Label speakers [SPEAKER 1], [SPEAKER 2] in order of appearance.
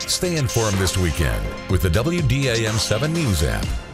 [SPEAKER 1] Stay informed this weekend with the WDAM 7 News app.